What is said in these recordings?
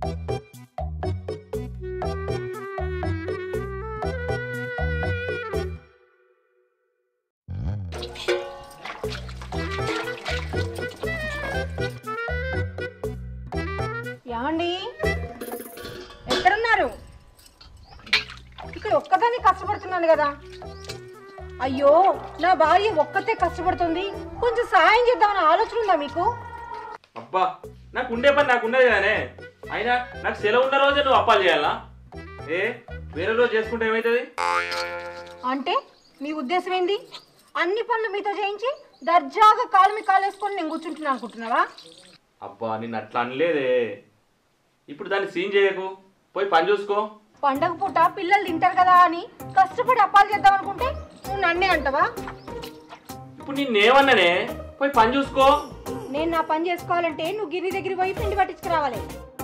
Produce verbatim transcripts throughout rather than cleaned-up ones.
ఏమండి ఎక్కడున్నారు? ఇక్కడ ఒక్కదాన్ని కష్టపడుతున్నాను కదా. అయ్యో నా భార్య ఒక్కతే కష్టపడుతుంది, కొంచెం సహాయం చేద్దామని ఆలోచన ఉందా మీకు? అబ్బా నాకు ఉండే పని నాకు ఉండేది కానీ అయినా నాకు సెలవు ఉన్న రోజే నువ్వు అప్పాలు చేయాలా? ఏ వేరే రోజు చేసుకుంటే ఏమవుతుంది? అంటే మీ ఉద్దేశం ఏంది? అన్ని పనులు మీతో చేయించి దర్జాగా కాలు మీ కాలు వేసుకొని నేను కూర్చుంటున్నా అనుకుంటున్నావా? అబ్బా నిన్ను అట్లా అనలేదే. ఇప్పుడు దాన్ని సీన్ చేయకు, పోయి పని చూసుకో. పండగ పూట పిల్లలు తింటారు కదా అని కష్టపడి అప్పాలు చేద్దాం అనుకుంటే నువ్వు నన్నే అంటావా? ఇప్పుడు నిన్నేమన్నానే, పోయి పని చూసుకో. నేను నా పని చేసుకోవాలంటే నువ్వు గిరి దగ్గర పోయి పిండి పట్టించుకురావాలి.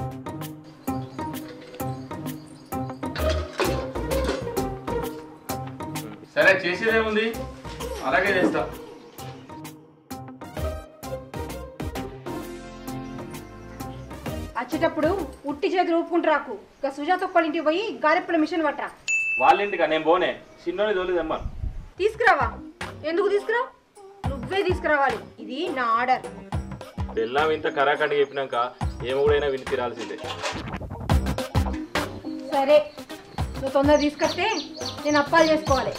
సరే చేసేదేముంది, అలాగే చేస్తా. వచ్చేటప్పుడు ఉట్టి చేతులు ఊపుకుంటూ రాకు. ఇక సుజాత ఒక్కళ్ళ ఇంటికి పోయి గారెప్పుల మిషన్ పట్టరా. వాళ్ళ ఇంటికా? నేను పోనే, చిన్నోని తోలేదమ్మా. తీసుకురావా? ఎందుకు తీసుకురావు? నువ్వే తీసుకురావాలి, ఇది నా ఆర్డర్. బెల్లం ఇంత కరాకండి చెప్పినాక ఏమో కూడా విని తీరాల్సిందే. సరే నువ్వు తొందరగా తీసుకొస్తే నేను అప్పాలు చేసుకోవాలి.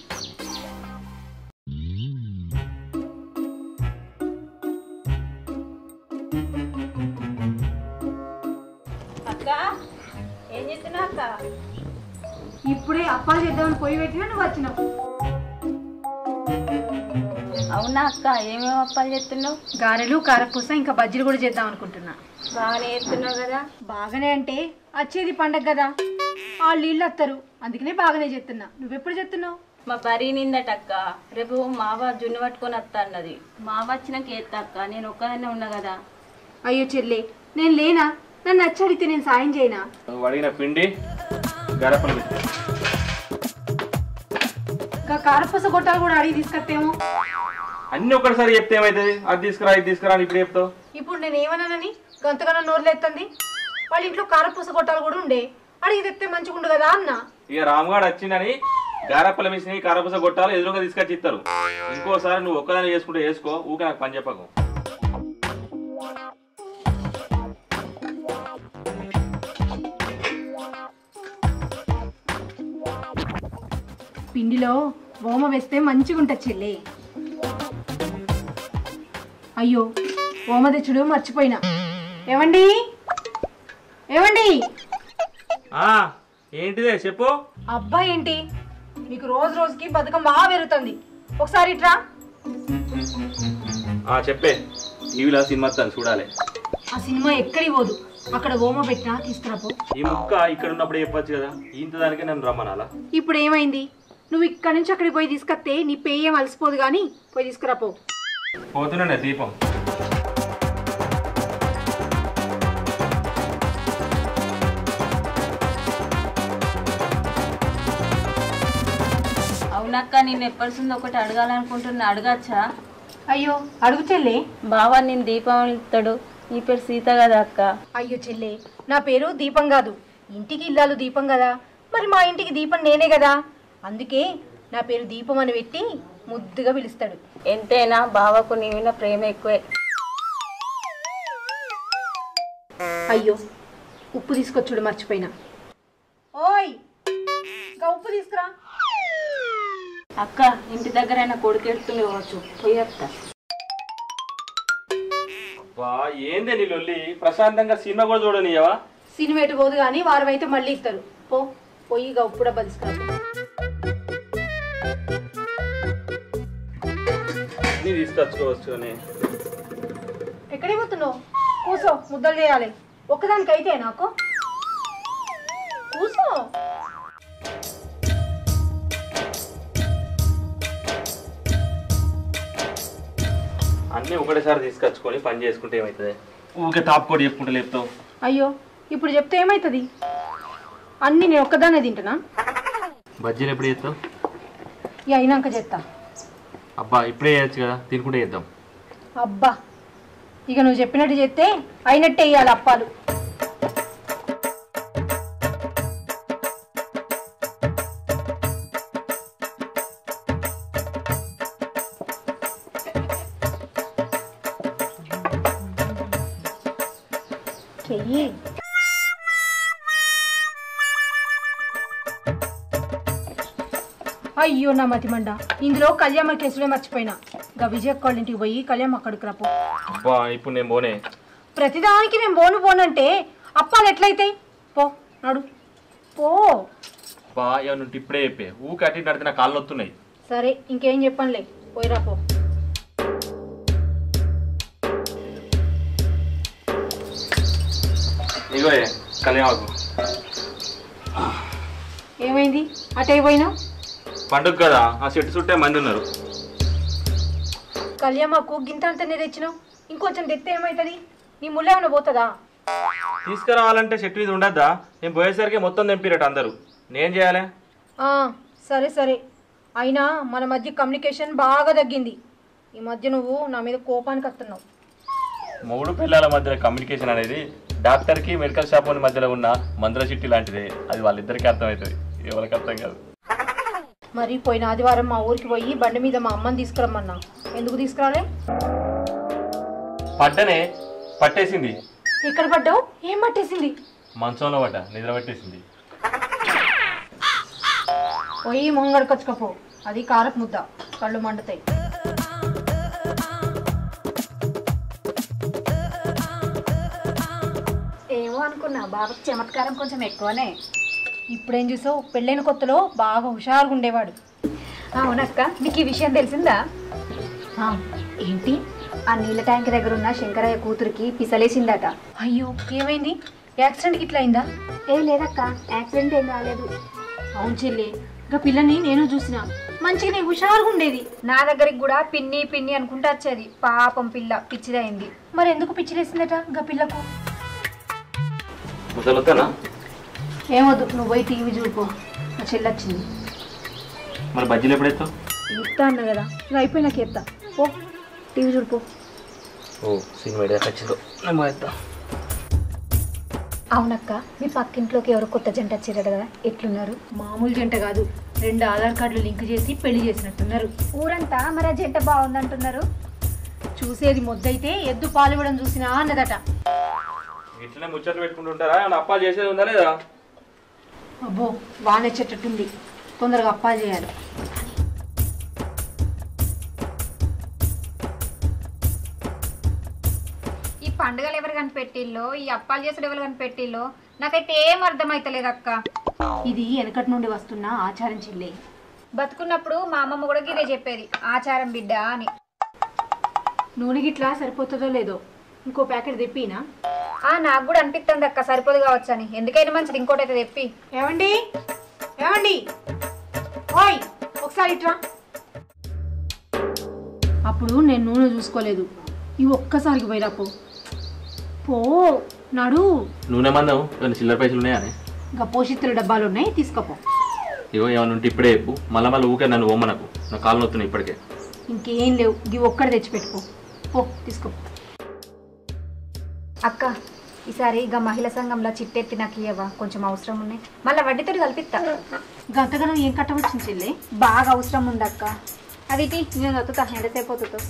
అక్క ఏం చేస్తున్నావు అక్క? ఇప్పుడే అప్పాలు చేద్దామని పొయ్యి పెట్టినా నువ్వు వచ్చినావు. అవునా అక్క, ఏమేమి అప్పాలు చేస్తున్నావు? గారెలు, కారపూస, ఇంకా బజ్జీలు కూడా చేద్దాం అనుకుంటున్నా. బాగానే చేస్తున్నావు కదా. బాగానే అంటే వచ్చేది పండగ కదా, వాళ్ళు ఇల్లు వస్తారు, అందుకనే బాగానే చేస్తున్నా. నువ్వెప్పుడు చేస్తున్నావు? మా బరీ నిందట అక్క, రేపు మావ జున్ను పట్టుకొని వస్తా అన్నది. మావ వచ్చినాక ఎత్తా అక్క, నేను ఒక్కదాన్నే ఉన్నా కదా. అయ్యో చెల్లె, నేను లేనా? నన్ను నచ్చి అడిగితే నేను సాయం చేయనా? నువ్వు అడిగిన పిండి గరపలు ఇంకా కారపూస గొట్టాలు కూడా అడిగి తీసుకొస్తేమో. అన్ని ఒక్కసారి చెప్తే ఏమవుతుంది? అది తీసుకురా ఇది తీసుకురా అని ఇప్పుడు చెప్తావు. ఇప్పుడు నేను ఏమన్నానని గంతగానో నోరులేస్తుంది? వాళ్ళ ఇంట్లో కారపూస గొట్టాలు కూడా ఉండే, అడిగి తెస్తే మంచిగా ఉండు కదా అన్న. ఇక రామ్గాడు వచ్చిందని గారప్పల మిషన్ కారపూస కొట్టాలి ఎదురుగా తీసుకొచ్చి ఇస్తారు. ఇంకోసారి నువ్వు ఒక్కదాన్ని చేసుకుంటే చేసుకో, ఊకే నాకు పని చెప్పకు. పిండిలో ఓమ వేస్తే మంచిగా ఉంటుంది చెల్లె. అయ్యో ఓమ తెచ్చుడు మర్చిపోయినా. ఏమండి ఏమండి ఏంటిదే చెప్పు. అబ్బా ఏంటి మీకు రోజు రోజుకి బతుకమ్మ బాగా పెరుగుతుంది, ఒకసారి ఇట్రా. చెప్పే, టీవీలో సినిమా చూడాలి. ఆ సినిమా ఎక్కడికి పోదు, అక్కడ ఓమ పెట్టినా తీసుకురాపో. ఈ ముక్క ఇక్కడ ఉన్నప్పుడు చెప్పచ్చు కదా, ఇంత దానికే నన్ను రమ్మనాలా? ఇప్పుడు ఏమైంది? నువ్వు ఇక్కడ నుంచి అక్కడికి పోయి తీసుకొస్తే నీ పేయం అలసిపోదు కానీ పోయి తీసుకురాపో. పోతున్నా దీపం. అవునక్క, నేను ఎప్పటిసింది ఒకటి అడగాలనుకుంటున్నా, అడగచ్చా? అయ్యో అడుగు చెల్లె. బావా నేను దీపావళి ఇస్తాడు, నీ పేరు సీత కదా అక్క. అయ్యో చెల్లె, నా పేరు దీపం కాదు, ఇంటికి ఇల్లాలు దీపం కదా, మరి మా ఇంటికి దీపం నేనే కదా, అందుకే నా పేరు దీపం అని పెట్టి ముద్దుగా పిలుస్తాడు. ఎంతైనా బావకు నీ మీద ప్రేమ ఎక్కువే. అయ్యో ఉప్పు తీసుకొచ్చుడు మర్చిపోయినా. ఓయ్ ఇంకా ఉప్పు తీసుకురా. అక్క ఇంటి దగ్గర అయినా కొడుకెడుతుంది కావచ్చు, పోయేస్తా. ఏందే నీ లొల్లి? ప్రశాంతంగా సినిమా కూడా చూడనియవా? సినిమా ఎటు పోదు కానీ వారం అయితే మళ్ళీ ఇస్తారు. పో పోయి ఇక ఉప్పు డబ్బా తీసుకురా. తీసుకొచ్చుకోవచ్చు. ఎక్కడికి పోతున్నావు? కూసో, ముద్దలు చేయాలి. ఒక్కదానికి అయితే నాకు కూసో. అన్నీ ఒకటేసారి తీసుకొచ్చుకొని పని చేసుకుంటే ఏమవుతుంది? ఊరికే టాప్ కోడ్ చెప్పుకుంటే లేపుతావు. అయ్యో ఇప్పుడు చెప్తే ఏమవుతుంది? అన్నీ నేను ఒక్కదానే తింటున్నా. బజ్జీలు ఎప్పుడు చేస్తావు? ఇక అయినాక చేస్తా. అబ్బా ఇప్పుడే చేయొచ్చు కదా, తినుకుంటే చేద్దాం. అబ్బా ఇక నువ్వు చెప్పినట్టు చేస్తే అయినట్టే వేయాలి అప్పాలు. చెయ్యి. అయ్యో నా మతిమండ, ఇందులో కళ్యాణ కేసులే మర్చిపోయినా. గా విజయ్ వాళ్ళ ఇంటికి పోయి కళ్యాణ్ అక్కడికి రాపో. ఇప్పుడు నేను పోనే. ప్రతిదానికి నేను బోను పోనంటే అప్పాలు ఎట్లయితాయి? పో నడు పో. బా ఏమన్నా ఇప్పుడే చెప్పే, ఊకి అటు నడితే నా కాళ్ళు వస్తున్నాయి. సరే ఇంకేం చెప్పనులే, పోయి రాపో. ఇగో కళ్యాణ్ ఏమైంది అటే పోయినావు? పండుగ కదా, ఆ చెట్టు చుట్టే మంది ఉన్నారు. కళ్యాణకు గింత అంతనే తెచ్చినావు, ఇంకొంచెం తెస్తే ఏమవుతుంది? నీ ముళ్ళ ఏమైనా పోతుందా? తీసుకురావాలంటే చెట్టు మీద ఉండద్దా? నేను పోయేసరికి మొత్తం తెంపిరట అందరూ, నేను చేయాలి. సరే సరే, అయినా మన మధ్య కమ్యూనికేషన్ బాగా తగ్గింది. ఈ మధ్య నువ్వు నా మీద కోపానికి వస్తున్నావు. మూడు పిల్లల మధ్య కమ్యూనికేషన్ అనేది డాక్టర్కి మెడికల్ షాప్ మధ్యలో ఉన్న మందుల చిట్టి లాంటిదే. అది వాళ్ళిద్దరికీ అర్థమవుతుంది, ఎవరికి అర్థం కాదు. మరి పోయిన ఆదివారం మా ఊరికి పోయి బండి మీద మా అమ్మని తీసుకురమ్మన్నా, ఎందుకు తీసుకురాలే? పడ్డనే పట్టేసింది. ఎక్కడ పడ్డావు? ఏం పట్టేసింది? మంచంలో పడ్డ, నిద్ర పట్టేసింది. పోయి మొంగడుకొచ్చుకపో, అది కారపు ముద్ద, కళ్ళు మండుతాయి. ఏమో అనుకున్నా, బాబాకి చమత్కారం కొంచెం ఎక్కువనే. ఇప్పుడేం చూసావు, పెళ్ళైన కొత్తలో బాగా హుషారుగా ఉండేవాడు. అవునక్క, నీకు ఈ విషయం తెలిసిందా? ఏంటి, ఆ నీళ్ళ ట్యాంక్ దగ్గర ఉన్న శంకరయ్య కూతురికి పిసలేసిందట. అయ్యో ఏమైంది? యాక్సిడెంట్కి ఇట్లా అయిందా? ఏ లేదక్క, యాక్సిడెంట్ ఏం కాలేదు. అవును చెల్లి, ఇంకా పిల్లని నేను చూసిన, మంచిగానే హుషారుగా ఉండేది. నా దగ్గరికి కూడా పిన్ని పిన్ని అనుకుంటా వచ్చేది. పాపం పిల్ల పిచ్చిదైంది. మరి ఎందుకు పిచ్చిలేసిందట ఇంకా పిల్లకు? ఏమొద్దు, నువ్వు పోయి టీవీ చూడుకో, నా చెల్లి వచ్చింది. మరి బజ్జీలు ఎప్పుడైతావు? ఇస్తా అన్నా కదా, ఇంకా అయిపోయినాక ఎత్తా. ఓ టీవీ చూడుకో. ఓ సినిమా వచ్చిందో అవునక్క, మీ పక్కింట్లోకి ఎవరు కొత్త జంట వచ్చారట కదా, ఎట్లున్నారు? మామూలు జంట కాదు, రెండు ఆధార్ కార్డులు లింక్ చేసి పెళ్లి చేసినట్టున్నారు. ఊరంతా మరి ఆ జంట బాగుందంటున్నారు. చూసేది మొద్దైతే ఎద్దు పాలు ఇవ్వడం చూసినా అన్నదట. ఇట్లనే ముచ్చట్లు పెట్టుకుంటుంటారా? అప్పాలు చేసేది ఉందా లేదా? అబ్బో వానొచ్చేటట్టుంది, తొందరగా అప్పాలు చేయాలి. ఈ పండుగలు ఎవరు కనిపెట్టిల్లో, ఈ అప్పాలు చేసుడు ఎవరు కనిపెట్టిల్లో, నాకైతే ఏం అర్థమైతలేదు అక్క. ఇది వెనకటి నుండి వస్తున్న ఆచారం చెల్లే. బతుకున్నప్పుడు మా అమ్మమ్మ కూడా గిదే చెప్పేది, ఆచారం బిడ్డ అని. నూనె గిట్లా సరిపోతుందో లేదో, ఇంకో ప్యాకెట్ తెప్పినా? ఆ నాకు కూడా అనిపిస్తుంది అక్క, సరిపోదు కావచ్చు అని. ఎందుకైనా మంచిది ఇంకోటి అయితే తెప్పి. ఏమండి ఏమండి ఓయ్ ఒకసారి ఇట్రా. అప్పుడు నేను నూనె చూసుకోలేదు, ఇవి ఒక్కసారికి పోయిరా. పో పో నడు. నూనె మందం చిల్లర పైసలు ఉన్నాయా? ఇంకా పోషిత్తుల డబ్బాలు ఉన్నాయి, తీసుకోపో. ఇగో ఏమన్నా ఉంటే ఇప్పుడే చెప్పు, మళ్ళీ మళ్ళీ ఊకే నన్ను ఓమ్మనకు, నా కాళ్ళు నొత్తున్నాయి ఇప్పటికే. ఇంకేం లేవు, ఇవి ఒక్కటి తెచ్చిపెట్టుకో. పో తీసుకోపో. అక్క, ఈసారి ఇక మహిళా సంఘంలో చిట్టెత్తి నాకు ఇవ్వవా, కొంచెం అవసరం ఉన్నాయి. మళ్ళీ వడ్డీతో కలిపిస్తా. గంతగానం ఏం కట్టవచ్చింది చెల్లి? బాగా అవసరం ఉంది అక్క. అది నేను వత్తుతా, ఎంతసేపు అవుతుందో.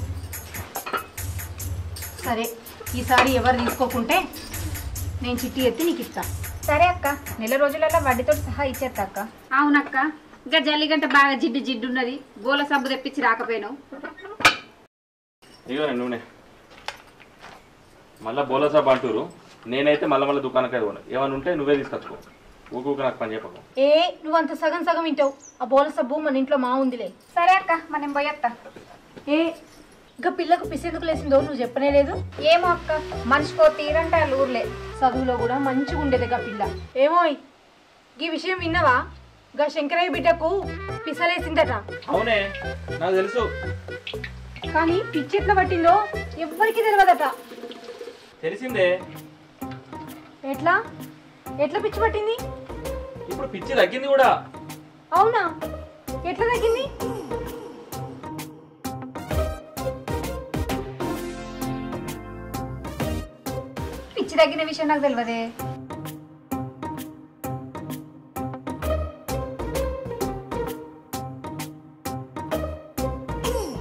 సరే, ఈసారి ఎవరు తీసుకోకుంటే నేను చిట్టి ఎత్తి నీకు ఇస్తా. సరే అక్క, నెల రోజులలో వడ్డీతో సహా ఇచ్చేస్తా అక్క. అవునక్క, ఇంకా జల్లిగంట బాగా జిడ్డు జిడ్డు ఉన్నది, గోల సబ్బు తెప్పించి రాకపోయాను. ఇగో నూనె మళ్ళీ బోలా సాబ్ అంటారు, నేనైతే మళ్ళీ మళ్ళీ దుకాణానికి అది పోను. ఏమైనా ఉంటే నువ్వే తీసుకొచ్చుకో, ఊకు నాకు పని చెప్పకు. ఏ నువ్వు అంత సగం సగం వింటావు, ఆ బోల సబ్బు మన ఇంట్లో మా ఉందిలే. సరే అక్క, మనం పోయేస్తా. ఏ ఇంకా పిల్లకు పిసెందుకు లేసిందో నువ్వు చెప్పనే లేదు. ఏమో అక్క, మనిషికో తీరంటే వాళ్ళు ఊర్లే. చదువులో కూడా మంచిగా ఉండేది గా పిల్ల. ఏమోయ్ ఈ విషయం విన్నావా? గా శంకరయ్య బిడ్డకు పిసలేసిందట. అవునే, నాకు తెలుసు, కానీ పిచ్చి ఎట్లా పట్టిందో ఎవ్వరికి తెలియదట. తెలిసిందే. ఎట్లా ఎట్లా పిచ్చి పట్టింది? ఇప్పుడు పిచ్చి తగ్గింది కూడా. అవునా, ఎట్లా తగ్గింది? పిచ్చి తగ్గిన విషయం నాకు తెలియదే.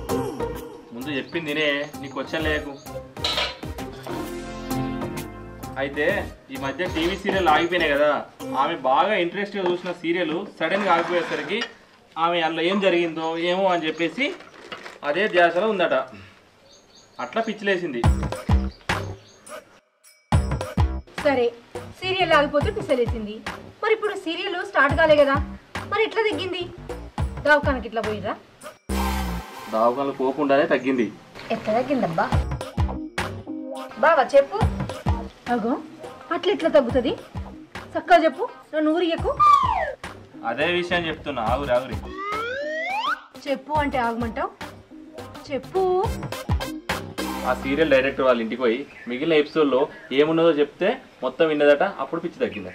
ముందు చెప్పింది నే, నీకు వచ్చా లేకు. అయితే ఈ మధ్య టీవీ సీరియల్ ఆగిపోయినాయి కదా, ఆమె బాగా ఇంట్రెస్ట్గా చూసిన సీరియల్ సడన్గా ఆగిపోయేసరికి ఆమె అందులో ఏం జరిగిందో ఏమో అని చెప్పేసి అదే ధ్యాసలో ఉందట. అట్లా పిచ్చిలేసింది. సరే, సీరియల్ ఆగిపోతే పిసలేసింది. మరి ఇప్పుడు సీరియల్ స్టార్ట్ కాలే కదా, మరి ఎట్లా తగ్గింది? దవాఖానకి ఇట్లా పోయిరా? దవాఖానలు పోకుండానే తగ్గింది. ఎట్లా తగ్గిందబ్బా? బావా చెప్పు. అగో అట్లా ఎట్లా తగ్గుతుంది? చక్కగా చెప్పు, నన్ను ఊరియకు. అదే విషయం చెప్తున్నా, ఆగురి ఆగురి. చెప్పు అంటే ఆగమంటావు? చెప్పు. ఆ సీరియల్ డైరెక్టర్ వాళ్ళ ఇంటికి పోయి మిగిలిన ఎపిసోడ్లో ఏమున్నదో చెప్తే మొత్తం విన్నదట. అప్పుడు పిచ్చి తగ్గిందట.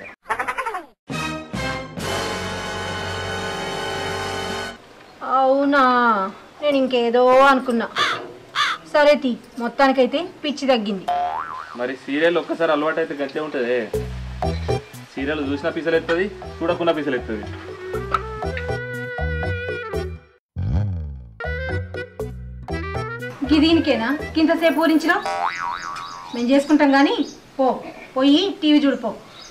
అవునా, నేను ఇంకేదో అనుకున్నా. సరే తీ, మొత్తానికైతే పిచ్చి తగ్గింది. మరి సీరియల్ ఒక్కసారి అలవాటు అయితే గంతే ఉంటుంది. సీరియల్ చూసిన పీసలు ఎత్తుంది, చూడకుండా పీసలు ఎత్తుంది. దీనికేనా ఇంతసేపు ఊరించినా? మేము చేసుకుంటాం కానీ పో, పోయి టీవీ చూడిపో.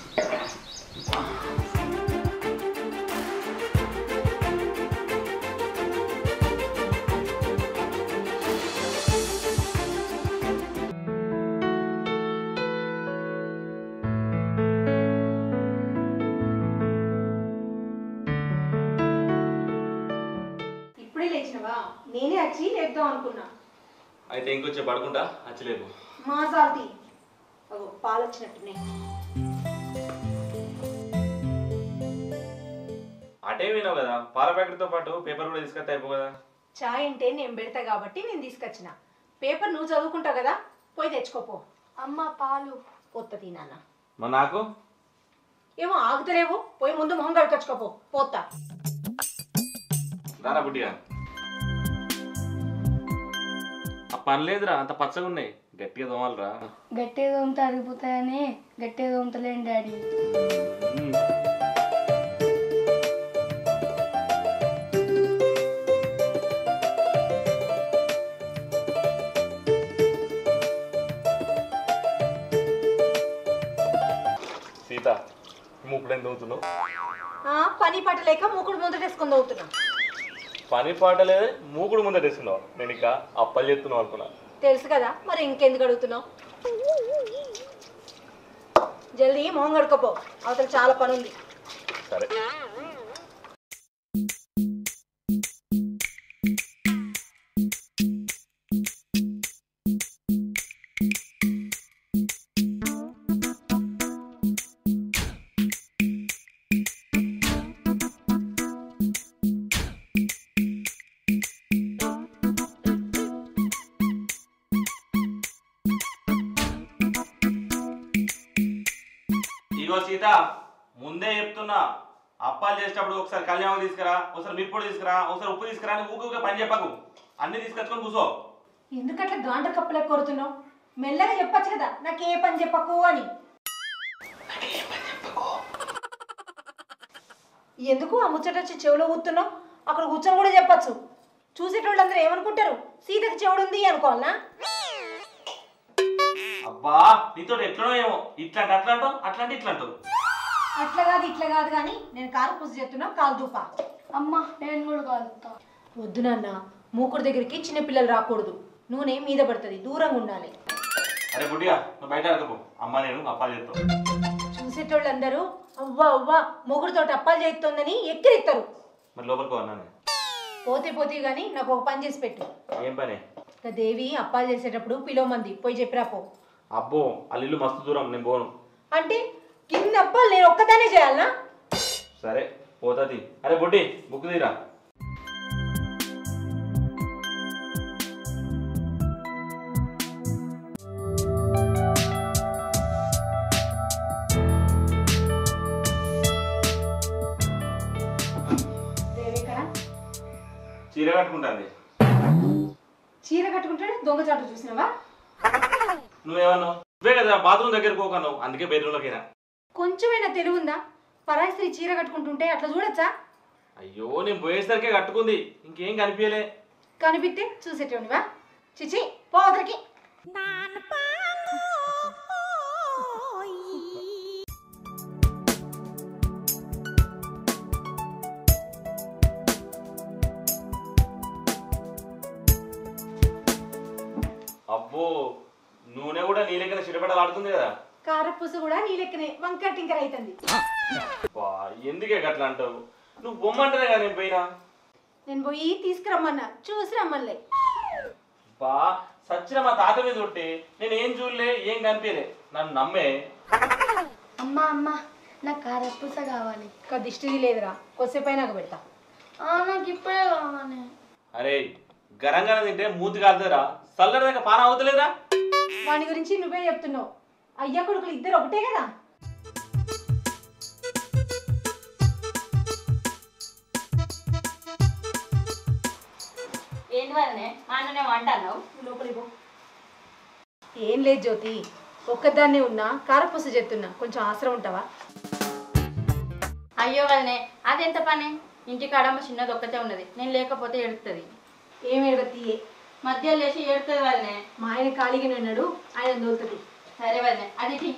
ఇప్పుడే లేచినవా? నేనే వచ్చి లేపుదాం అనుకున్నా. అయితే ఇంకొంచెం పడుకుంటా, అచ్చలేదు. మా సాల్తీ పాలు వచ్చినట్టునే. అటే వినావు కదా, పాల ప్యాకెట్తో పాటు పేపర్ కూడా తీసుకొస్తే అయిపో కదా. చాయ్ అంటే నేను పెడతా కాబట్టి నేను తీసుకొచ్చిన. పేపర్ నువ్వు చదువుకుంటావు కదా, పోయి తెచ్చుకోపో. అమ్మ పాలు పోతుంది నాన్న. మరి నాకు ఏమో ఆగుతలేవు, పోయి ముందు మొహం కడుకొచ్చుకోపో. పోతా దానా బుడ్డిగా. ఆ పని లేదురా, అంత పచ్చగా ఉన్నాయి. గట్టిగా తోమాలరా. గట్టిగా తోమితే అరిగిపోతాయని గట్టిగా తోముతలేండి డాడీ. సీత, మూకుడు ఎంత అవుతున్నావు? పని పాట లేక మూకుడు ముందటేసుకొని అవుతున్నా. పని పాట లేదు, మూకుడు ముందట వేసుకున్నావు. నేను ఇక అప్పలు చేస్తున్నావు అనుకున్నా. తెలుసు కదా, మరి ఇంకెందుకు అడుగుతున్నావు? జల్దీ మొహం కడుకోపో, అవతల చాలా పని ఉంది. సరే. ఇగో సీత, ముందే చెప్తున్నా, అప్పాలు చేసేటప్పుడు ఒకసారి కళ్యాణం తీసుకురా, ఒకసారి మిరపొడి తీసుకురా, ఒకసారి ఉప్పు తీసుకురా అని ఊకే పని చెప్పకు. అన్ని తీసుకొచ్చుకొని కూర్చో. ఎందుకట్లా గాంట కప్పులకు కొడుతున్నావు? మెల్లగా చెప్పచ్చు కదా, నాకు ఏ పని చెప్పకు అని. ఎందుకు ఆ ముచ్చట వచ్చి చెవులో ఊతున్నావు? అక్కడ కూర్చొని కూడా చెప్పచ్చు. చూసేటోళ్ళందరూ ఏమనుకుంటారు? సీతకి చెవుడు ఉంది అనుకోవాలనా? అబ్బా, నీతో ఎట్లనో ఏమో, ఇట్లాంటి అట్లా అంటావు, అట్లాంటి ఇట్లా అంటావు. అట్లా కాదు ఇట్లా కాదు కానీ నేను కారు పూజ చేస్తున్నా, కాలు దూపా. అమ్మ నేను కూడా కలుగుతా. వద్దు నాన్న, మూకుడు దగ్గరికి చిన్నపిల్లలు రాకూడదు. నూనె మీద పడుతుంది, దూరంగా ఉండాలి. అరే బుడ్డిగా, నువ్వు బయట అడగపో. అమ్మ నేను అప్పాలు చేస్తావు. చూసేటోళ్ళందరూ అవ్వా అవ్వా మొగుడుతో అప్పాలు చేస్తుందని ఎక్కిరిస్తారు. మరి లోపలికి అన్నాను. పోతే పోతే గానీ నాకు ఒక పని చేసి పెట్టు. ఏం పని? దేవి అప్పాలు చేసేటప్పుడు పిలవమంది, పోయి చెప్పిరా పో. అబ్బో, అల్లు మస్తు దూరం, నేను పోను. అంటే కింద అప్పాలు నేను ఒక్కదానే చేయాలనా? సరే పోతుంది. అరే బుడ్డి, బుక్ తీరా. చీర కట్టుకుంటుంది. చీర కట్టుకుంటాడు దొంగచాటు చూసినావా? నువ్వేమన్నావు? నువ్వే కదా బాత్రూమ్ దగ్గర పోకన్నావు, అందుకే బెడ్రూమ్లోకినా. కొంచెమైనా తెలివి ఉందా? పరాయి స్త్రీ చీర కట్టుకుంటుంటే అట్లా చూడొచ్చా? అయ్యో, నేను పోయేసరికే కట్టుకుంది, ఇంకేం కనిపించలే. కనిపిస్తే చూసేటోనివా? చిచి పో అదరికి. అబ్బో నూనె కూడా నీ లెక్కన చిరపడలు ఆడుతుంది కదా. కారపూస కూడా నీ లెక్కనే వంకాయ టింకర్ అవుతుంది. ఎందుకే గట్లా అంటావు? నువ్వు బొమ్మంటేనే కదా నేను పోయినా. నేను పోయి తీసుకురమ్మన్నా చూసి రమ్మలే. బా సచ్చిన మా తాత మీద ఉంటే నేను ఏం చూడలే ఏం కనిపించలే, నన్ను నమ్మే. అమ్మ అమ్మ నాకు కారపూస కావాలి. ఇంకా దిష్టిది లేదురా, కొద్దిసేపు అయినాక పెడతా. నాకు ఇప్పుడే కావాలి. అరే గరంగా తింటే మూతి కాలుతారా, చల్లడి దాకా పాన అవుతలేదా? వాని గురించి నువ్వే చెప్తున్నావు. అయ్యా కొడుకులు ఇద్దరు ఒకటే కదా. ఏంటి వదనే మా అన్ననే వంట అన్నావు? లోపలికి పో. ఏం లేదు జ్యోతి, ఒక్కదాన్నే ఉన్నా కారపూస చేస్తున్నా, కొంచెం ఆసరం ఉంటావా? అయ్యో వదనే అదెంత పని, ఇంటికాడమ్మ చిన్నది ఒక్కతే ఉన్నది, నేను లేకపోతే ఏడుస్తుంది. ఏం ఎడతీయే, మధ్యలో లేచి ఏడుతుంది వదనే. మా ఆయన ఖాళీగానే ఉన్నాడు, ఆయన దోలుతుంది. సరే వదనే అది టీ.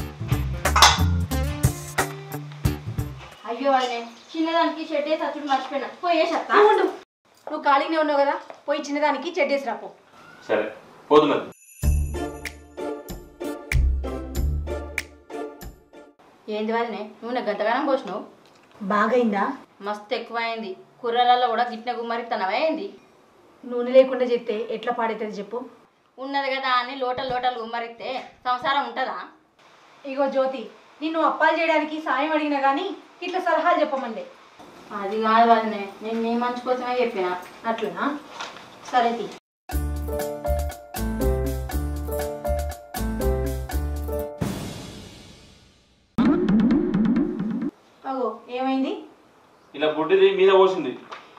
అయ్యో వదనే చిన్నదానికి షెడ్ వేసి అచ్చుడు మర్చిపోయినా, పోయేసత్తా. ఉండు, నువ్వు ఖాళీగానే ఉన్నావు కదా, పోయి చిన్నదానికి చెడ్డేసి రాపో. సరే పోదు మరి. ఏంది వదనే నువ్వు నాకు గంతగానం పోసినావు? బాగైందా? మస్తు ఎక్కువైంది, కూరలలో కూడా గిట్న గుమ్మరిత్తనవా ఏంది? నూనె లేకుండా చెప్తే ఎట్లా పాడైతుంది చెప్పు. ఉన్నది కదా అని లోటలు లోటలు గుమ్మరిస్తే సంసారం ఉంటుందా? ఇగో జ్యోతి, నిన్ను అప్పాలు చేయడానికి సాయం అడిగినా కానీ ఇట్లా సలహాలు చెప్పమండే. అది కాదు వదనే, నేను నీ మంచి కోసమే చెప్పిన. అట్లనా? సరే తీ. అగో ఏమైంది? ఇలా బుడ్డిది మీద పోసింది.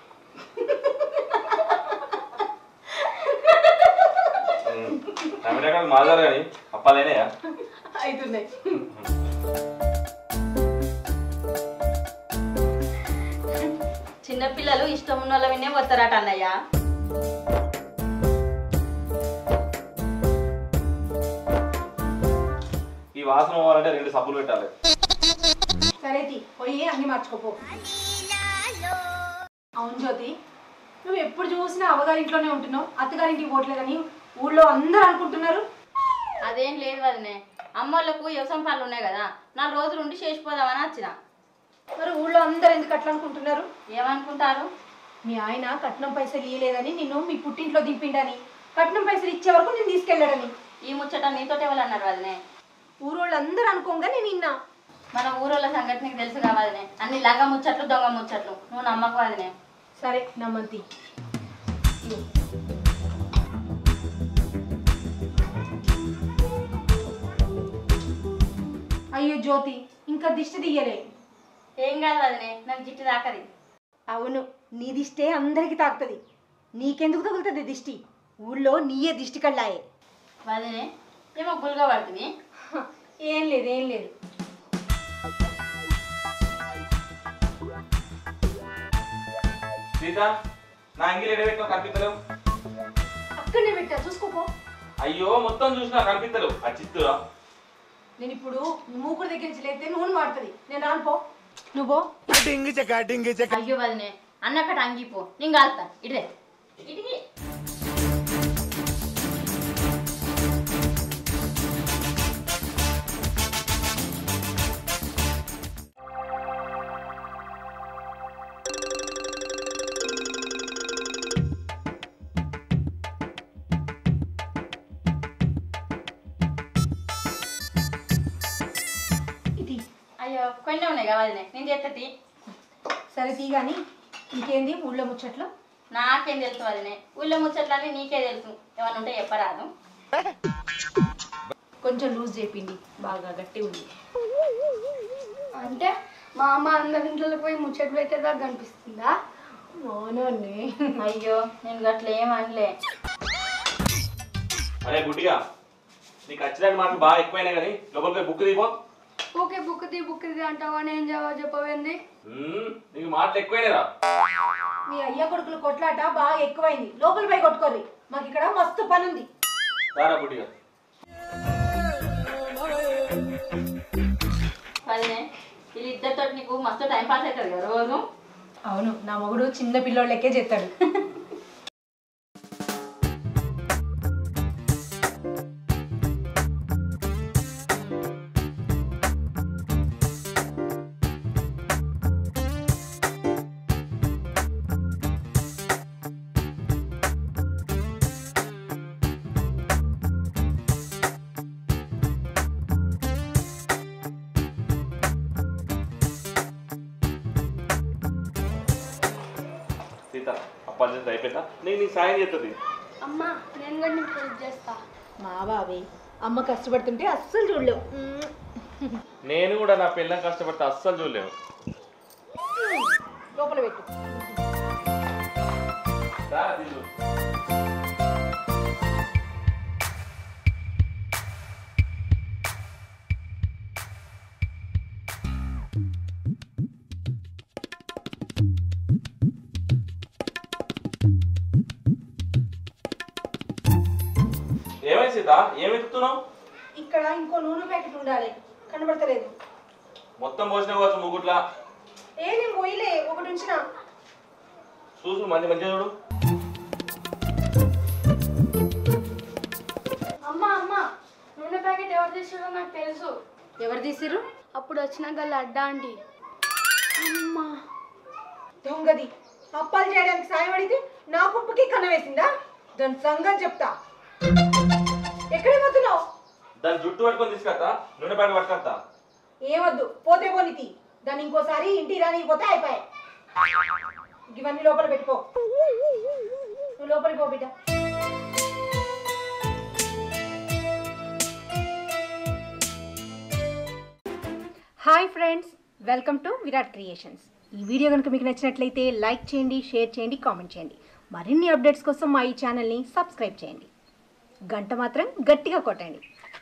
టమాటా మాదారు కానీ అప్పాలైనాయా? అవుతున్నాయి. చిన్నపిల్లలు ఇష్టం ఉన్న వాళ్ళ వినే పోతారట అన్నయ్య. ఈ వాసన పోవాలంటే రెండు సబ్బులు పెట్టాలి. సరే తీ, పోయి అన్ని మర్చుకోపో. అవును జ్యోతి, నువ్వు ఎప్పుడు చూసినా అవ్వగారింట్లోనే ఉంటున్నావు, అత్తగారింటికి పోవట్లేదని ఊళ్ళో అందరూ అనుకుంటున్నారు. అదేం లేదు వదినే, అమ్మోళ్ళకు వ్యవసాయం పనులు ఉన్నాయి కదా, నాలుగు రోజులు ఉండి చేసిపోదామని వచ్చిన. మరి ఊళ్ళో అందరు ఎందుకు అట్లా అనుకుంటున్నారు? ఏమనుకుంటారు? మీ ఆయన కట్నం పైసలు ఇయ్యలేదని నిన్ను మీ పుట్టింట్లో దింపిండని, కట్నం పైసలు ఇచ్చే వరకు నేను తీసుకెళ్ళాడని. ఈ ముచ్చట నీతోటి ఎవరన్నారు వదినే? ఊరోళ్ళు అందరూ అనుకోగా నేను నిన్న. మన ఊరోళ్ళ సంగతి నీకు తెలుసు కావాలనే, అన్ని లంగ ముచ్చట్లు దొంగ ముచ్చట్లు, నువ్వు నమ్మకు వదినే. సరే నమ్మంతి. అయ్యో జ్యోతి, ఇంకా దిష్టి తీయలే. ఏం కాదు వదినే, నాకు జిట్టు దాకది. అవును, నీ దిష్టే అందరికి తాకుతుంది, నీకెందుకు తగులుతుంది దిష్టి? ఊళ్ళో నీయే దిష్టి కళ్ళాయే. వదినే ఏమో గుల్గా పడుతుంది. ఏం లేదు ఏం లేదు. సీత, నా అంగిలి ఎడబెట్టినా కనిపిస్తలేవు. అక్కడనే పెట్టా, చూసుకోపో. అయ్యో మొత్తం చూసినా కనిపిస్తలేవు. ఆ చిత్తురా. నేను ఇప్పుడు మూకుడు దగ్గర నుంచి లేతే నూనె మాడుతుంది, నేను రానుపో. నువ్వు అయ్యో వదినే అన్నక్కడ అంగిపో, నేను కాలుతా. ఇటే ఇటుకి. అయ్యో కొన్ని ఉన్నాయి కావాలి, నేను చేస్తుంది. సరే తీ కానీ ఇంకేంది ఊళ్ళో ముచ్చట్లు? నాకేం తెలుసు వదినే, ఊళ్ళో ముచ్చట్లని నీకే తెలుసు, ఏమన్నా ఉంటే చెప్పరాదు. కొంచెం లూజ్ చేపిండి, బాగా గట్టి ఉంది. అంటే మా అమ్మ అందరి ఇంట్లో పోయి ముచ్చట్లు పెట్టేదాకా కనిపిస్తుందా? అవునండి. అయ్యో నేను గట్ల ఏమనలే. అరే గుడ్డిగా, నీకు వచ్చిన మాటలు బాగా ఎక్కువైనా కానీ లోపలికి బుక్ దిగిపో. ఓకే బుక్ తీ బుక్ తీ అంటావా, నేను జవాబు చెప్పవేంది? నీకు మాటలు ఎక్కువైనరా? మీ అయ్య కొడుకులు కొట్లాట బాగా ఎక్కువైంది, లోపల పోయి కొట్టుకోర్రి, మాకు ఇక్కడ మస్తు పని ఉంది. సారా గుడ్డిగా. వదినే వీళ్ళిద్దరితో నీకు మస్తు టైం పాస్ అవుతుంది కదా రోజు. అవును, నా మొగుడు చిన్న పిల్లోళ్ళకే చేస్తాడు. చేస్తా అప్పాలు చేస్తా అయిపోతా నేను నీ సాయం చేస్తుంది అమ్మ నేను కూడా నీకు హెల్ప్ చేస్తా. మా బాబే అమ్మ కష్టపడుతుంటే అస్సలు చూడలేవు. నేను కూడా నా పిల్లని కష్టపడితే అస్సలు చూడలేము. లోపల పెట్టు. రా, తీసు. ఏమైంది సీత ఏం ఎత్తుతున్నావు? ఇక్కడ ఇంకో నూనె ప్యాకెట్ ఉండాలి, కనబడతలేదు. మొత్తం పోసిన కావచ్చు ముగ్గుట్లా. ఏ నేను పోయిలే, ఒకటి ఉంచిన. చూసు మంచి మంచిగా చూడు. అమ్మ అమ్మ నూనె ప్యాకెట్ ఎవరు తీసారో నాకు తెలుసు. ఎవరు తీసిరు? అప్పుడు వచ్చిన గల్ల అడ్డా అండి. అమ్మా దొంగది అప్పాలు చేయడానికి సాయం అడిగితే నా పప్పుకి కన్న వేసిందా? దాని సంగతి చెప్తా. ఎక్కడికి పోతున్నావు? దాన్ని జుట్టు పట్టుకొని తీసుకొస్తా, నూనె ప్యాకెట్ పట్టుకొస్తా. ఏమొద్దు, పోతే పోనితి. దాన్ని ఇంకోసారి ఇంటి రాని పోతే అయిపోయాయి. ఇవన్నీ లోపల పెట్టుకో. నువ్వు లోపలికి పో బిడ్డ. Hi friends, welcome to Virat Creations. ఈ వీడియో కనుక మీకు నచ్చినట్లయితే లైక్ చేయండి, షేర్ చేయండి, కామెంట్ చేయండి. మరిన్ని అప్డేట్స్ కోసం మా ఈ ఛానల్ని సబ్స్క్రైబ్ చేయండి. గంట మాత్రం గట్టిగా కొట్టండి.